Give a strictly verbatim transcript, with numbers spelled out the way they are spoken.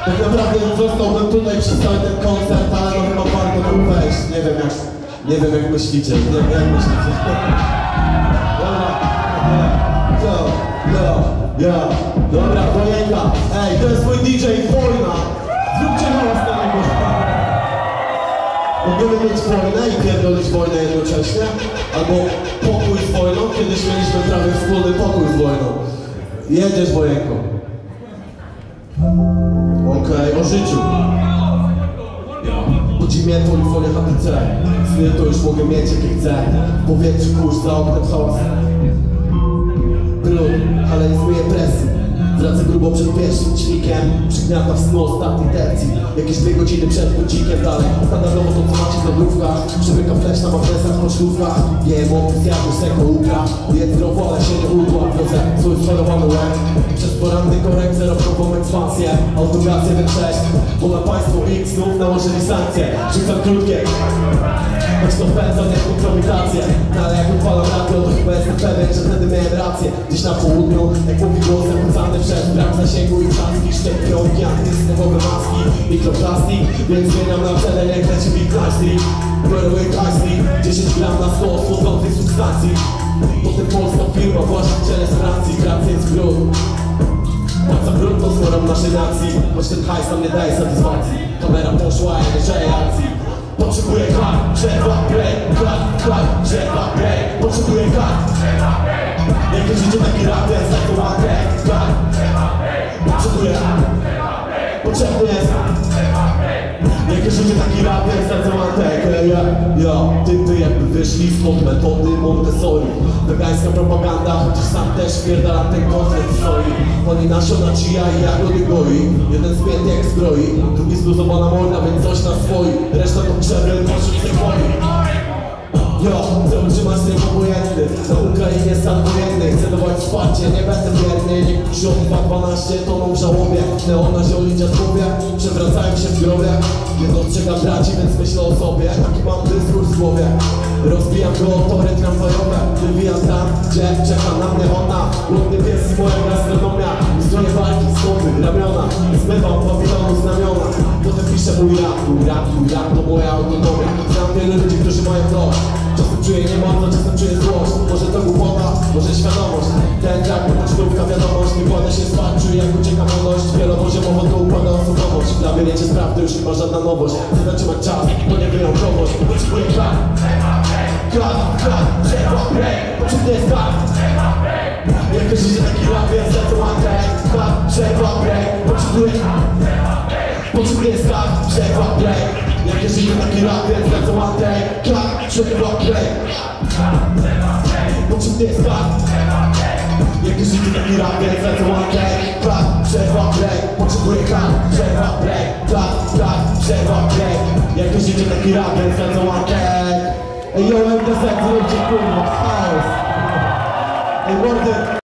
Tak naprawdę zostałbym tutaj przez cały ten koncert, ale no chyba warto tu wejść. Nie wiem jak, nie wiem jak myślicie, nie wiem jak myślicie. Dobra, yo, yo, yo, dobra, wojenka. Ej, to jest mój D J Wojna. Zróbcie hałas na niego. Możemy mieć wojnę i pierdolić wojnę jednocześnie, albo pokój z wojną, kiedyś mieliśmy prawie wspólny pokój z wojną. Jedziesz, wojenko. Okej, okay, o życiu. Budzi mnie to i folia H P C. Sny to już mogę mieć jakie chcę. W powietrzu kurz, za oknem hałas. Brud, ale nie zmyję presji. Wraca grubo przed pierwszym ćwikiem. Przygniata w snu ostatniej tercji. Jakieś dwie godziny przed budzikiem dalej. Standardowo to co macie w lodówkach. Przymyka flash na magnesach po szlufkach. Jem opis jadł seko ukra. Jedz zdrowo, ale się nie udła. Wiozę swój schorowany łeb. Przez poranny korek, zerowkową ekspansję. Autogrację w sześć. Bo na państwo X znów nałożyli sankcje. Rzucam krótkie. Choć to pędza, nie kompromitację. No ale jak odpalam radio, to chyba jestem pewien, że wtedy miałem rację. Gdzieś na południu, jak mówi głos zakłócany przez brak zasięgu i czaski. Szczepionki, antysnewowe maski, mikroplastik. Więc zmieniam na cele, niech leci Big Plastic. Biorę Ice, dziesięć gram na sto słodzących substancji. Potem polska firma, właściciele z Francji. Gracja jest brud. Płaca brudno z morą naszej nacji. Choć ten hajs nam nie daje satysfakcji. Kamera poszła, ja nie żeję akcji. Potrzebuję kart, trzeba break, kart, kart, trzeba break. Potrzebuję kart, trzeba break. Jakie życie taki rap jest, tak to ładę. Kart, trzeba break. Potrzebuję kart, trzeba break. Potrzebny jest kart, trzeba break. Jakie życie taki rap jest, tak to ładę. Ja, ja, typy jakby wyszli spod metody Montessori. Wegańska propaganda, chociaż sam też pierdalam ten koncert stoi. Oni nasiona chia i jagody goi. Jeden spięty jak zbroi, drugi zluzowana morda, więc coś na swoi. Reszta to krzewy, może się boi. Jo, chcę utrzymać ten obojętny. Na Ukrainie stan wojenny, chcę dawać wsparcie, nie będę wierny. Niektórzy od dwa dwanaście toną w żałobie. Neona zioli dziadkowie, przewracają się w grobie. Nie dostrzegam braci, więc myślę o sobie. Taki mam dyskurs w głowie. Rozbijam go tory tramwajowe. Wywijam tam, gdzie czeka na mnie ona. Głodny pies i moja gastronomia. Stroje walki, stopy, ramiona. Zmywam pawilonu znamiona. Potem piszę mój rap, mój rap, mój rap to moja autonomia. Znam wielu ludzi, którzy mają dość. Czasem czuję niemoc, czasem czuję złość. Może to głupota, może świadomość. Ten track to pocztówka, wiadomość. Nie kładę się spać, czuję jak ucieka młodość. Wielopoziomowo to układa osobowość. W labiryncie spraw to już chyba żadna nowość. Chcę zatrzymać czas, to nie wyjątkowość. Potrzebuję klat, klat, klat, trzeba break. Potrzebny jest klat, jak to życie taki rap jest, za co mam track. Klat, trzeba break. Potrzebuję klat, potrzebny jest klat, trzeba break. Jakie życie taki rap jest, za co mam track. Klat, trzeba break. Potrzebny jest klat. Jakie życie taki rap jest, za co mam track. Klat, trzeba break. Potrzebuję klat, trzeba break. Klat, klat, trzeba break. Jakie życie taki rap jest, za co mam track. Ej, yo, M D Z, zróbcie kurwa, chaos. Ej, mordy.